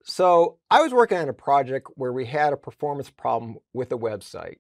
So I was working on a project where we had a performance problem with a website,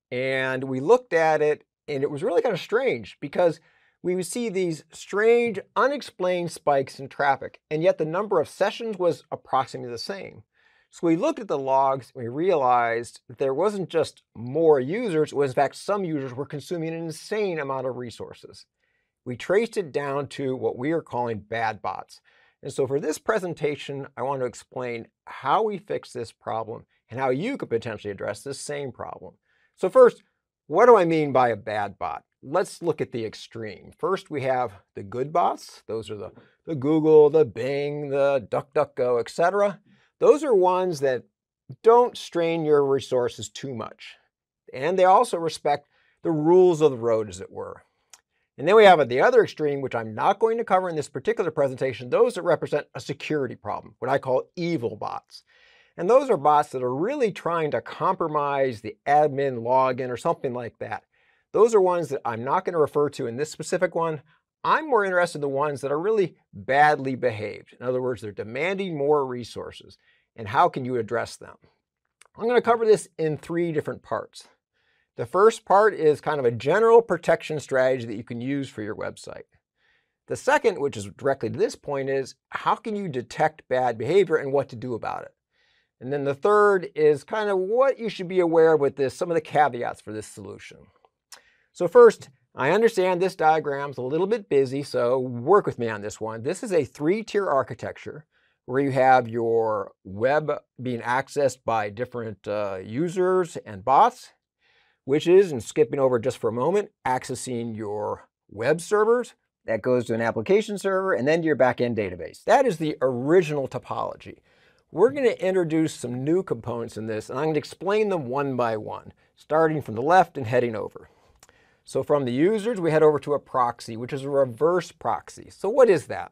and we looked at it, and it was really kind of strange because we would see these strange, unexplained spikes in traffic, and yet the number of sessions was approximately the same. So we looked at the logs, and we realized that there wasn't just more users, it was in fact some users were consuming an insane amount of resources. We traced it down to what we are calling bad bots. And so for this presentation, I want to explain how we fix this problem and how you could potentially address this same problem. So first, what do I mean by a bad bot? Let's look at the extreme. First, we have the good bots. Those are the Google, the Bing, the DuckDuckGo, etc. Those are ones that don't strain your resources too much. And they also respect the rules of the road, as it were. And then we have at the other extreme, which I'm not going to cover in this particular presentation, those that represent a security problem, what I call evil bots. And those are bots that are really trying to compromise the admin login or something like that. Those are ones that I'm not going to refer to in this specific one. I'm more interested in the ones that are really badly behaved. In other words, they're demanding more resources. And how can you address them? I'm going to cover this in 3 different parts. The first part is kind of a general protection strategy that you can use for your website. The second, which is directly to this point, is how can you detect bad behavior and what to do about it. And then the third is kind of what you should be aware of with this, some of the caveats for this solution. So first, I understand this diagram's a little bit busy, so work with me on this one. This is a 3-tier architecture where you have your web being accessed by different users and bots, which is, and skipping over just for a moment, accessing your web servers. That goes to an application server and then to your backend database. That is the original topology. We're going to introduce some new components in this, and I'm going to explain them one by one, starting from the left and heading over. So from the users, we head over to a proxy, which is a reverse proxy. So what is that?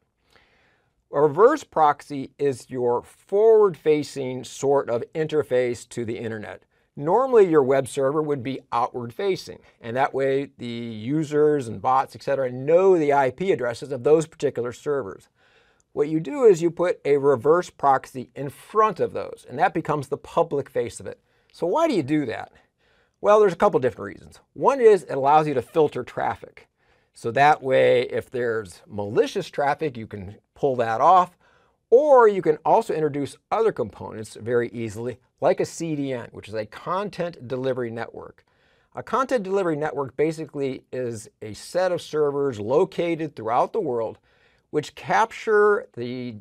A reverse proxy is your forward-facing sort of interface to the internet. Normally, your web server would be outward-facing, and that way the users and bots, etc., know the IP addresses of those particular servers. What you do is you put a reverse proxy in front of those, and that becomes the public face of it. So why do you do that? Well, there's a couple different reasons. One is it allows you to filter traffic. So that way, if there's malicious traffic, you can pull that off, or you can also introduce other components very easily, like a CDN, which is a content delivery network. A content delivery network basically is a set of servers located throughout the world which capture the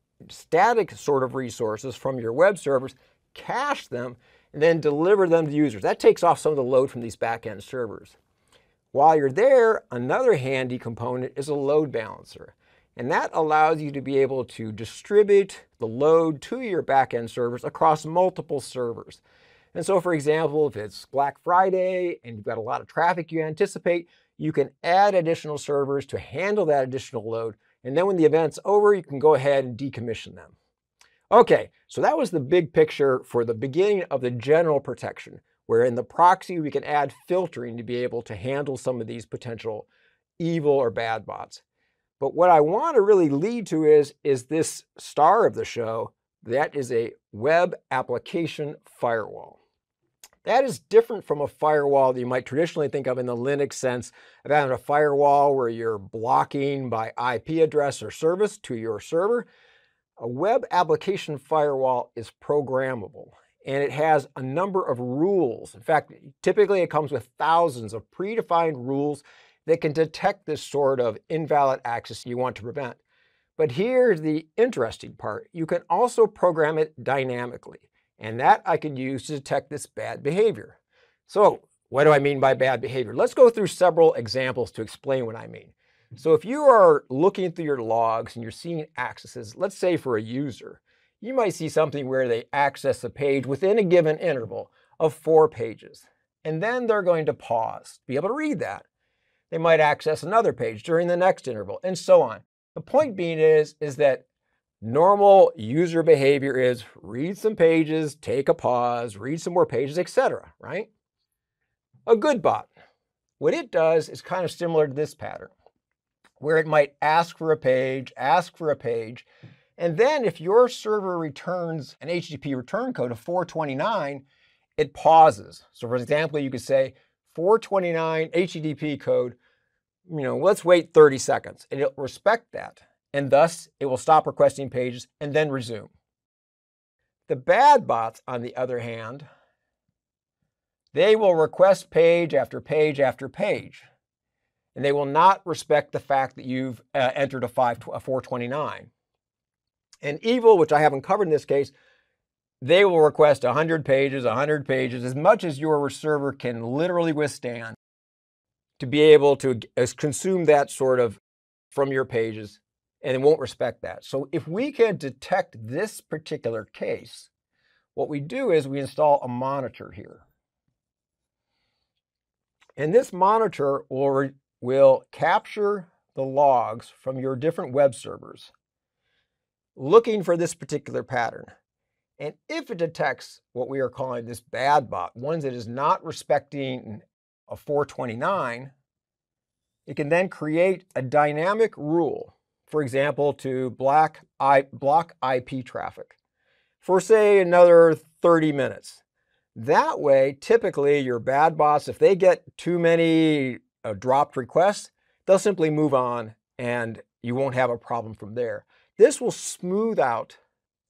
static sort of resources from your web servers, cache them, and then deliver them to users. That takes off some of the load from these back-end servers. While you're there, another handy component is a load balancer. And that allows you to be able to distribute the load to your back-end servers across multiple servers. And so, for example, if it's Black Friday and you've got a lot of traffic you anticipate, you can add additional servers to handle that additional load. And then when the event's over, you can go ahead and decommission them. Okay, so that was the big picture for the beginning of the general protection, where in the proxy we can add filtering to be able to handle some of these potential evil or bad bots. But what I want to really lead to is this star of the show. That is a web application firewall. That is different from a firewall that you might traditionally think of in the Linux sense of having a firewall where you're blocking by IP address or service to your server. A web application firewall is programmable, and it has a number of rules. In fact, typically it comes with thousands of predefined rules that can detect this sort of invalid access you want to prevent. But here's the interesting part. You can also program it dynamically, and that I can use to detect this bad behavior. So what do I mean by bad behavior? Let's go through several examples to explain what I mean. So if you are looking through your logs and you're seeing accesses, let's say for a user, you might see something where they access a page within a given interval of 4 pages, and then they're going to pause to be able to read that. They might access another page during the next interval, and so on. The point being is that normal user behavior is read some pages, take a pause, read some more pages, etc., right? A good bot, what it does is kind of similar to this pattern, where it might ask for a page, And then if your server returns an HTTP return code of 429, it pauses. So for example, you could say 429 HTTP code, let's wait 30 seconds, and it'll respect that. And thus, it will stop requesting pages and then resume. The bad bots, on the other hand, they will request page after page after page. And they will not respect the fact that you've entered a 429. And evil, which I haven't covered in this case, they will request 100 pages, as much as your server can literally withstand to be able to consume that sort of from your pages, and it won't respect that. So if we can detect this particular case, what we do is we install a monitor here. And this monitor will capture the logs from your different web servers, looking for this particular pattern. And if it detects what we are calling this bad bot, one that is not respecting a 429, it can then create a dynamic rule, for example, to block IP traffic for, say, another 30 minutes. That way, typically, your bad bots, if they get too many dropped requests, they'll simply move on and you won't have a problem from there. This will smooth out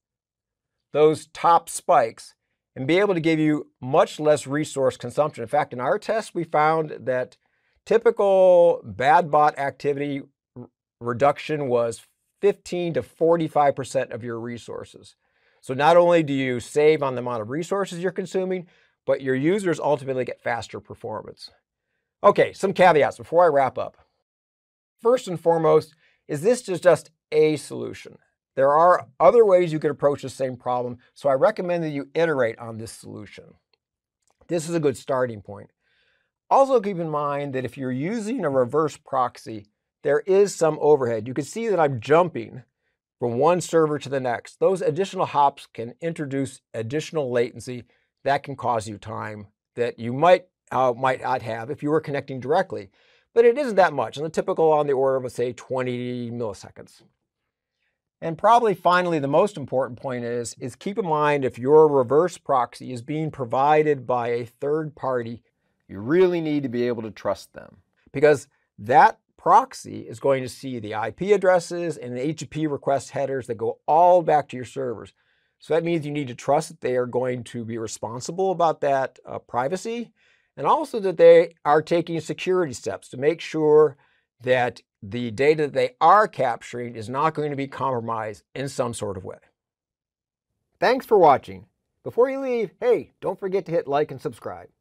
those top spikes and be able to give you much less resource consumption. In fact, in our test, we found that typical bad bot activity reduction was 15 to 45% of your resources. So not only do you save on the amount of resources you're consuming, but your users ultimately get faster performance. Okay, some caveats before I wrap up. First and foremost, is this just a solution? There are other ways you could approach the same problem, so I recommend that you iterate on this solution. This is a good starting point. Also keep in mind that if you're using a reverse proxy, there is some overhead. You can see that I'm jumping from one server to the next. Those additional hops can introduce additional latency that can cause you time that you might not have if you were connecting directly. But it isn't that much, and the typical on the order of, say, 20 milliseconds. And probably finally, the most important point is keep in mind if your reverse proxy is being provided by a third party, you really need to be able to trust them, because that proxy is going to see the IP addresses and the HTTP request headers that go all back to your servers. So that means you need to trust that they are going to be responsible about that privacy, and also that they are taking security steps to make sure that the data that they are capturing is not going to be compromised in some sort of way. Thanks for watching. Before you leave, hey, don't forget to hit like and subscribe.